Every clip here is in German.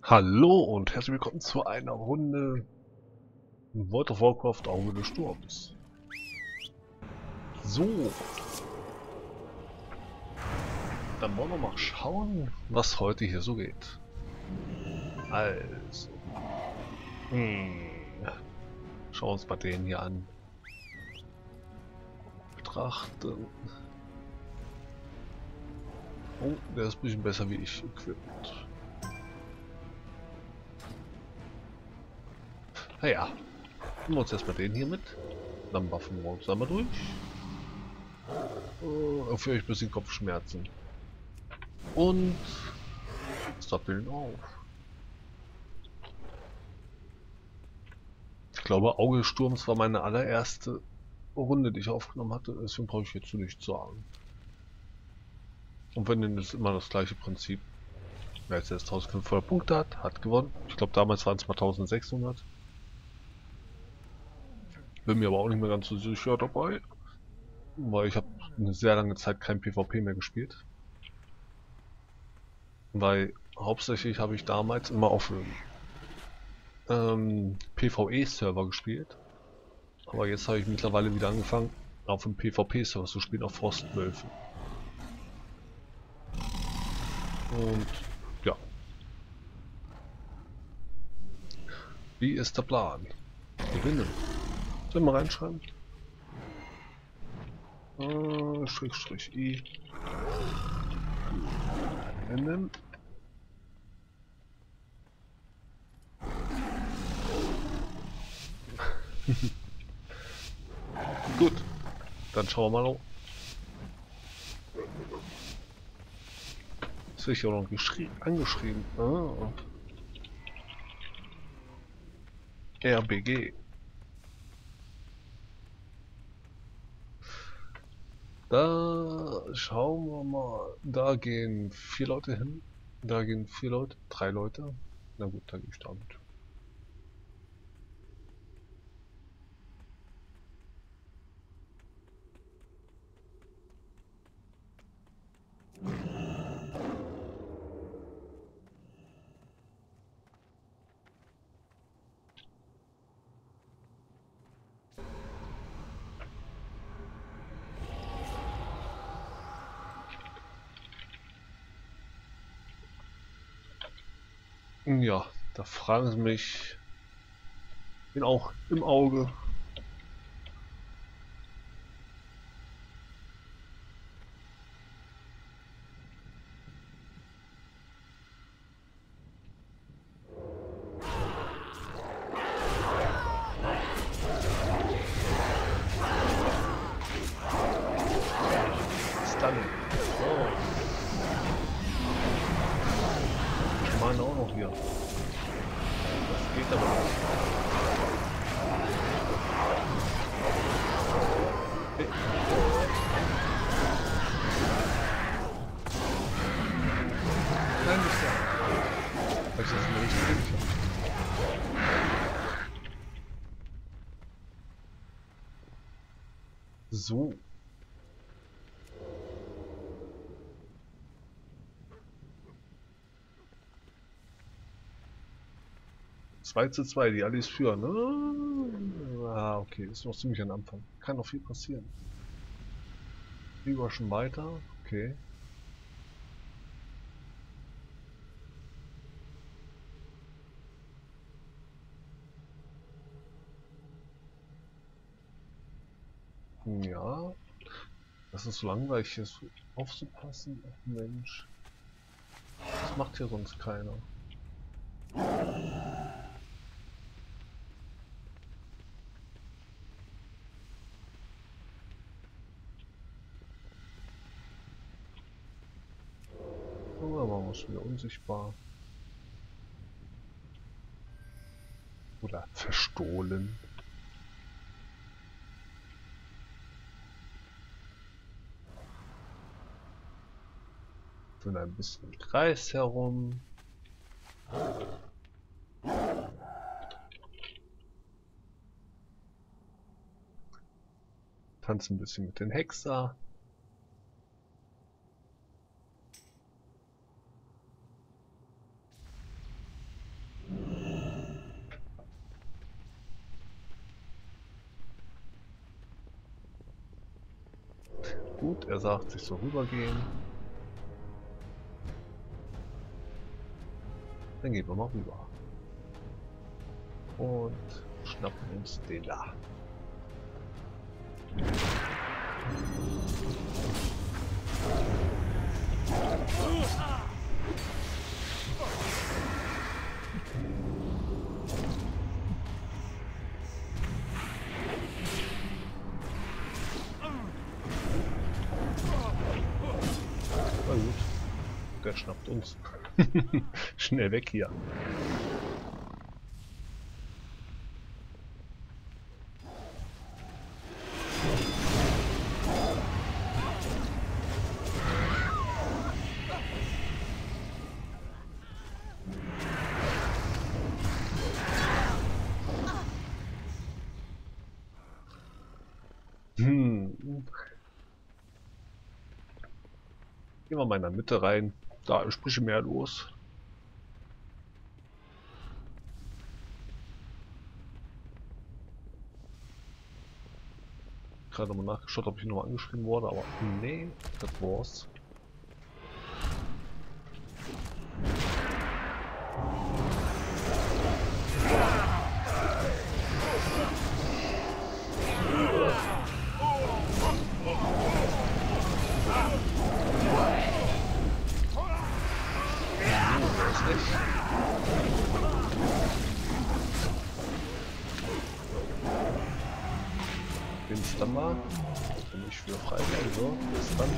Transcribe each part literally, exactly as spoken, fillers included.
Hallo und herzlich willkommen zu einer Runde World of Warcraft Auge des Sturms. So, dann wollen wir mal schauen, was heute hier so geht. Also, hm, schauen wir uns mal den hier an. Betrachten. Oh, der ist ein bisschen besser wie ich equipped. Naja, nehmen wir uns erstmal den hier mit. Dann buffen wir uns einmal durch. Oh, dafür ich ein bisschen Kopfschmerzen. Und stoppeln auf. Ich glaube, Auge des Sturms war meine allererste Runde, die ich aufgenommen hatte. Deswegen brauche ich jetzt nichts sagen. Und wenn dann ist immer das gleiche Prinzip. Wer jetzt erst eintausendfünfhundert Punkte hat, hat gewonnen. Ich glaube, damals waren es mal eintausendsechshundert. Bin mir aber auch nicht mehr ganz so sicher dabei. Weil ich habe eine sehr lange Zeit kein PvP mehr gespielt. Weil hauptsächlich habe ich damals immer auf einem ähm, PvE-Server gespielt. Aber jetzt habe ich mittlerweile wieder angefangen, auf dem PvP-Server zu spielen, auf Frostwölfe. Und ja. Wie ist der Plan? Gewinnen. Sollen wir mal reinschreiben? Äh, Schrägstrich I. Nennen. Gut. Dann schauen wir mal. Das ist ja auch noch angeschrieben. Ah. R B G. Da schauen wir mal. Da gehen vier Leute hin. Da gehen vier Leute. Drei Leute. Na gut, da gehe ich damit. Ja, da fragen sie mich. Bin auch im Auge. Stunning. Oh. Ich meine auch noch hier. Das geht aber nicht. Hey. Nein, nicht da. Weil ich das in der richtigen Richtung. So. zwei zu zwei, die Allies führen. Ah, okay, ist noch ziemlich am Anfang. Kann noch viel passieren. Lieber schon weiter. Okay. Ja. Das ist so langweilig, hier aufzupassen. Ach Mensch. Das macht hier sonst keiner. Oh, da waren wir schon wieder unsichtbar. Oder verstohlen. Sind ein bisschen im Kreis herum. Tanzen ein bisschen mit den Hexer. Gut, er sagt, ich soll rübergehen. Dann gehen wir mal rüber. Und schnappen uns den da. Na gut, der schnappt uns. Schnell weg hier. Hm. Gehen wir mal in der Mitte rein. Da ist ein bisschen mehr los. Gerade mal nachgeschaut, ob ich nochmal angeschrieben wurde, aber nee, das war's. Den Stammer. Und ich für frei sein, so. Bis dann.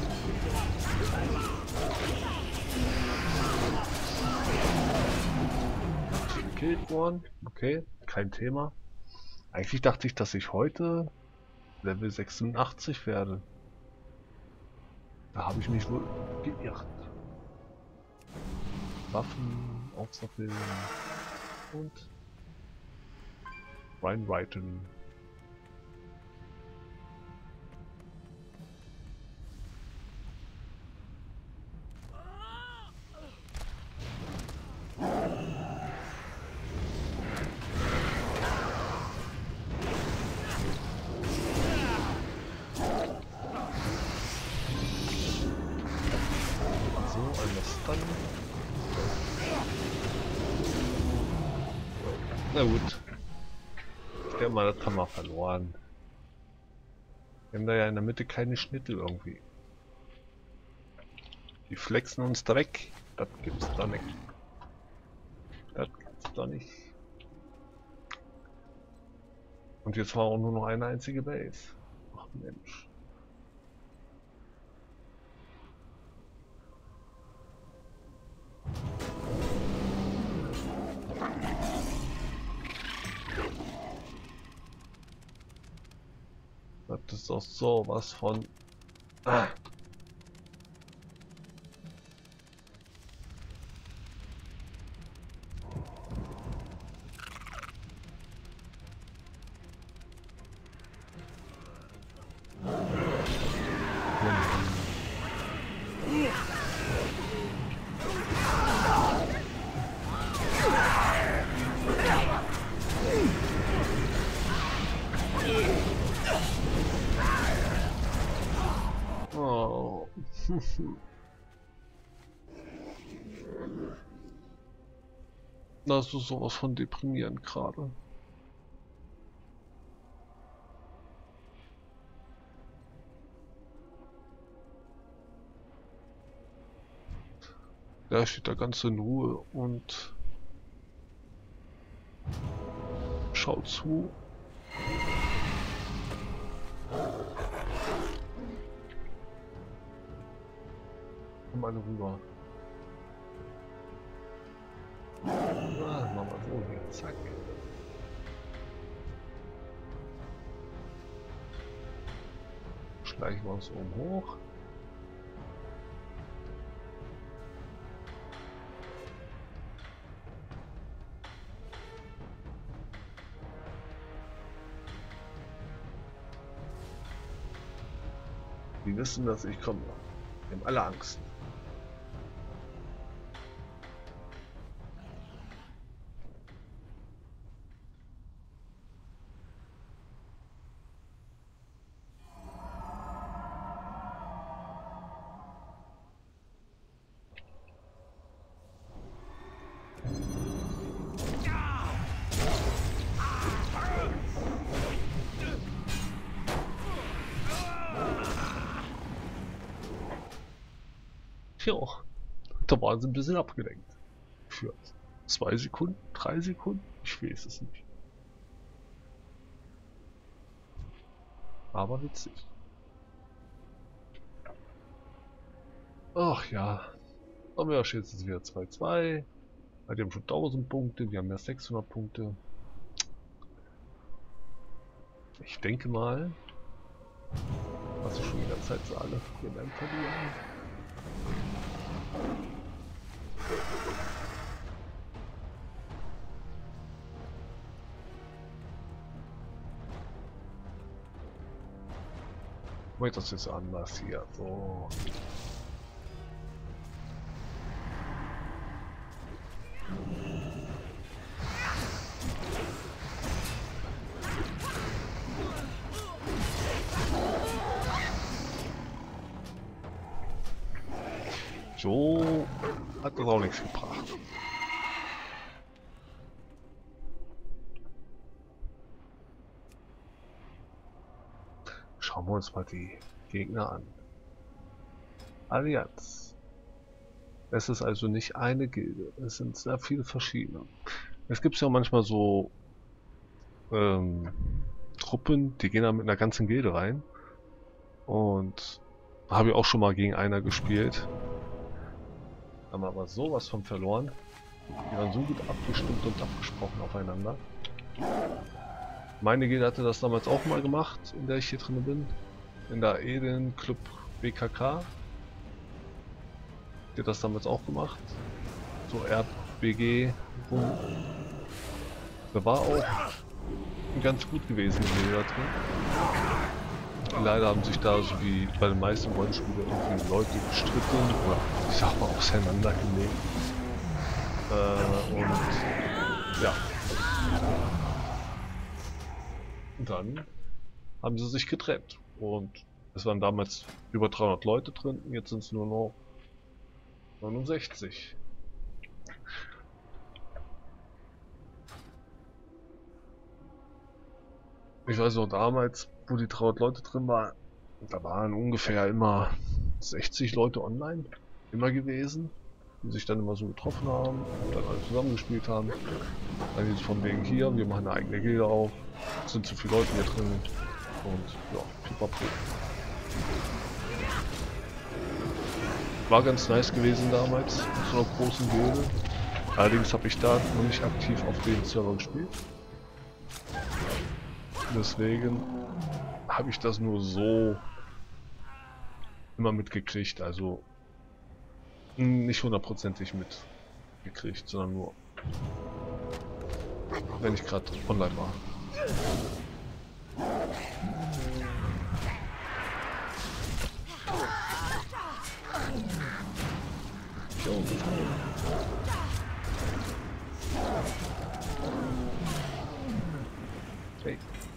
Gekillt worden. Okay, kein Thema. Eigentlich dachte ich, dass ich heute Level sechsundachtzig werde. Da habe ich mich wohl geirrt. Waffen aufsappeln und reinreiten. Na gut. Ich denke mal, das haben wir verloren. Wir haben da ja in der Mitte keine Schnitte irgendwie. Die flexen uns direkt. Das gibt's da nicht. Das gibt's da nicht. Und jetzt war auch nur noch eine einzige Base. Ach Mensch. Das ist doch so was von... Ah. Oh. Das ist sowas von deprimierend gerade. Da steht da ganz in Ruhe und schaut zu. Komm alle rüber. Ah, machen wir so hier. Zack. Schleichen wir uns oben hoch. Die wissen, dass ich komme. Die haben alle Angst. Tja, da waren sie ein bisschen abgelenkt. Für zwei Sekunden, drei Sekunden, ich weiß es nicht. Aber witzig. Ach ja. Aber ja, steht jetzt wieder zwei zwei. Die haben schon tausend Punkte, wir haben ja sechshundert Punkte. Ich denke mal, was ich schon die ganze Zeit sage, wir werden verlieren. Moment, das ist anders hier. So. So hat das auch nichts gebracht. Schauen wir uns mal die Gegner an. Allianz. Es ist also nicht eine Gilde, es sind sehr viele verschiedene. Es gibt ja manchmal so ähm, Truppen, die gehen da mit einer ganzen Gilde rein. Und habe ich auch schon mal gegen einer gespielt. Haben wir aber sowas von verloren. Die waren so gut abgestimmt und abgesprochen aufeinander. Meine Gilde hatte das damals auch mal gemacht, in der ich hier drin bin. In der Eden Club B K K. Die hat das damals auch gemacht. So R B G rum. Da war auch ganz gut gewesen, die Gilde da drin. Leider haben sich da, so wie bei den meisten Rollenspielen, irgendwie Leute gestritten oder ich sag mal auseinandergelegt. Äh, und ja. Und dann haben sie sich getrennt. Und es waren damals über dreihundert Leute drin, jetzt sind es nur noch neunundsechzig. Ich weiß noch damals, wo die dreihundert Leute drin waren, da waren ungefähr immer sechzig Leute online, immer gewesen, die sich dann immer so getroffen haben und dann alle zusammengespielt haben. Dann hieß es von wegen hier, wir machen eine eigene Gilde auf, es sind zu viele Leute hier drin und ja, pipapo. War ganz nice gewesen damals, mit so einer großen Gilde. Allerdings habe ich da noch nicht aktiv auf den Server gespielt. Deswegen habe ich das nur so immer mitgekriegt, also nicht hundertprozentig mitgekriegt, sondern nur wenn ich gerade online war. Hey.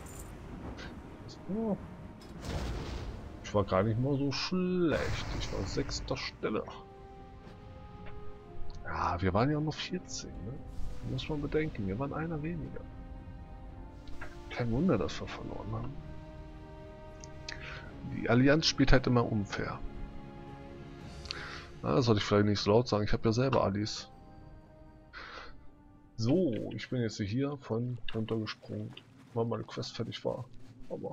Oh. Ich war gar nicht mal so schlecht. Ich war sechster Stelle. Ja, wir waren ja noch vierzehn, ne? Muss man bedenken, wir waren einer weniger. Kein Wunder, dass wir verloren haben. Die Allianz spielt halt immer unfair. Na, das sollte ich vielleicht nicht so laut sagen, ich habe ja selber Allies. So, ich bin jetzt hier von runtergesprungen, weil meine Quest fertig war. Aber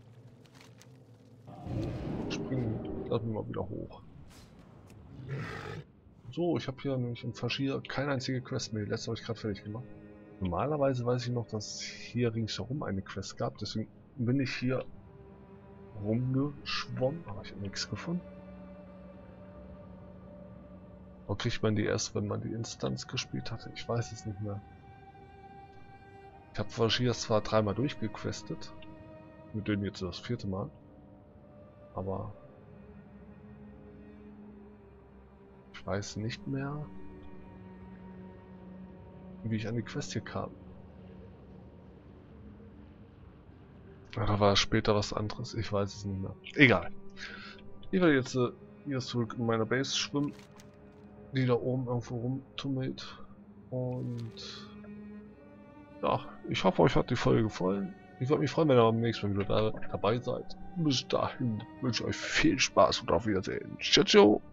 springen, lassen wir mal wieder hoch. So, ich habe hier nämlich im Faschir keine einzige Quest mehr. Die letzte habe ich gerade fertig gemacht. Normalerweise weiß ich noch, dass es hier ringsherum eine Quest gab. Deswegen bin ich hier rumgeschwommen, aber ich habe nichts gefunden. Oder kriegt man die erst, wenn man die Instanz gespielt hatte? Ich weiß es nicht mehr. Ich habe Faschir zwar dreimal durchgequestet. Mit denen jetzt das vierte Mal. Aber ich weiß nicht mehr, wie ich an die Quest hier kam. Oder war später was anderes? Ich weiß es nicht mehr. Egal. Ich werde jetzt äh, hier zurück in meiner Base schwimmen, die da oben irgendwo rumtummelt. Und ja, ich hoffe, euch hat die Folge gefallen. Ich würde mich freuen, wenn ihr beim nächsten Mal wieder da, dabei seid. Bis dahin wünsche ich euch viel Spaß und auf Wiedersehen. Ciao, ciao.